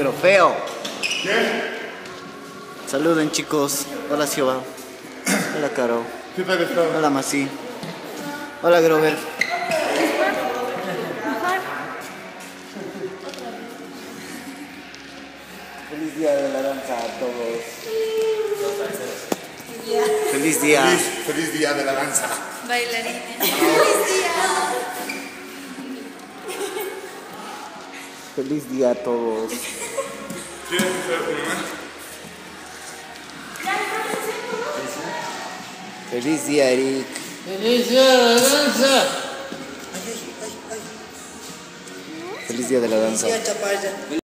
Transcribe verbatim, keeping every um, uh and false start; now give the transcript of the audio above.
negro feo. ¿Qué? Saluden, chicos. Hola, Jehová. Hola, Caro. ¿Qué tal está? Hola, Masi. Hola, Grover. Feliz día de la danza a todos. Feliz día. Feliz, feliz día de la danza. Bailarines. ¡Feliz día! Feliz día a todos. ¿Quieres hacer tu mamá? Feliz día, Eric. ¡Feliz día de la danza! Feliz día de la danza. ¡Feliz día, Chaparra!